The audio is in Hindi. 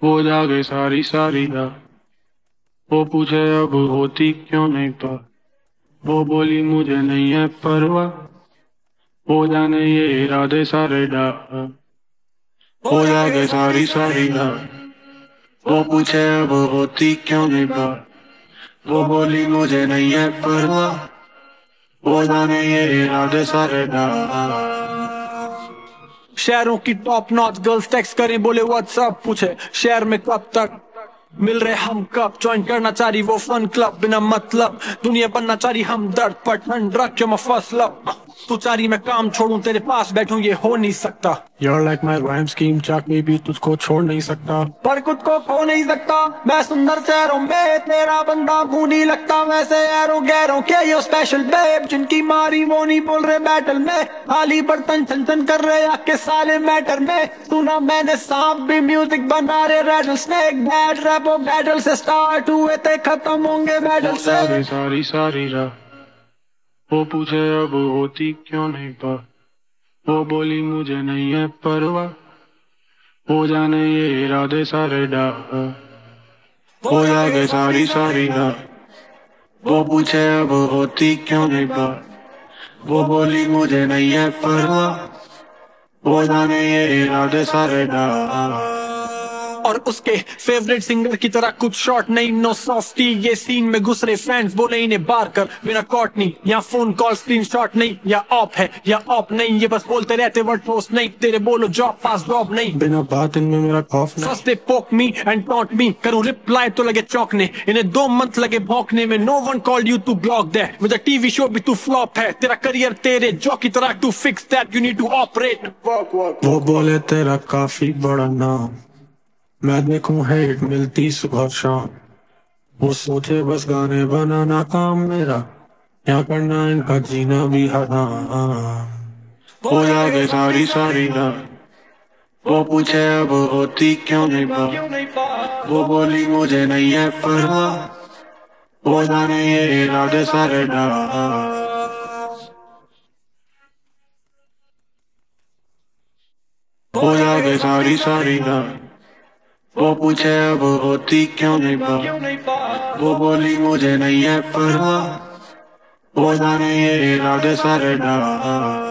वो जागे सारी सारी रात। वो पूछे अब होती क्यों नहीं बात। वो बोली मुझे नहीं है परवाह। वो जाने ये इरादे सारे डाक। वो जागे सारी सारी रात। वो पूछे अब होती क्यों नहीं बात। वो बोली मुझे नहीं है परवाह। वो जाने ये इरादे सारे डाक। शहरों की टॉप नॉच गर्ल्स टेक्स्ट करें बोले व्हाट्सअप पूछे शहर में कब तक मिल रहे हम कब ज्वाइन करना चाह रही वो फन क्लब बिना मतलब दुनिया बनना चाह रही हम दर्द पर ठंड रख के मैं फर्स्ट लव तू चाह रही मैं काम छोड़ूं तेरे पास बैठूं ये हो नहीं सकता। You're like my rhyme scheme चाक में भी तुझको छोड़ नहीं सकता। पर खुद को खो नहीं सकता मैं सुंदर चेहरों में तेरा बंदा मुंह नहीं लगता वैसे एरो गैरों के ये स्पेशल बेब जिनकी मारी वो नहीं बोल रहे बैटल में खाली बर्तन छन छन कर रहे आके साले मैटर में सुना मैंने सांप भी म्यूजिक बना रहे रेडल स्नेक बैट रैपो बैटल से स्टार्ट हुए थे खत्म होंगे बैटल से सारी सारी रात। वो पूछे अब होती क्यों नहीं बात। वो बोली मुझे नहीं है परवाह। वो जाने ये इरादे सारे डाक। वो जागे सारी सारी रात। वो पूछे अब होती क्यों नहीं बात। वो बोली मुझे नहीं है परवाह। वो जाने ये इरादे सारे डाक। और उसके फेवरेट सिंगर की तरह कुछ शॉर्ट नहीं नो सॉफ्टी ये सीन में घुस रहे फ्रेंड्स बोले इन्हें बार कर बिना कॉट नहीं या फोन कॉल स्क्रीनशॉट नहीं या ऑफ है या ऑफ नहीं ये बस बोलते रहते वर्ड पोस्ट नहीं तेरे बोलो जॉब पास जॉब नहीं बिना बात इनमें मेरा खौफ नहीं। फर्स्ट दे पोक मी एंड टॉन्ट मी करूं रिप्लाई तो लगे चौंकने इन्हें 2 मंथ लगे भौंकने में no one called you to block that with a TV show भी तू फ्लॉप है तेरा करियर तेरे जॉ की तरह to fix that you need to operate. वो बोले तेरा काफी बड़ा नाम मैं देखूं हेट मिलती सुबह शाम। वो सोचे बस गाने बनाना काम मेरा यहाँ करना इनका जीना भी हराम। वो जागे सारी सारी रात। वो पूछे अब होती क्यों नहीं बात। वो बोली मुझे नहीं है परवाह। वो जाने ये इरादे सारे डाक। वो जागे सारी सारी रात। वो पूछे अब होती क्यों नहीं बात। वो बोली मुझे नहीं है परवाह। वो जाने ये इरादे सारे डाक।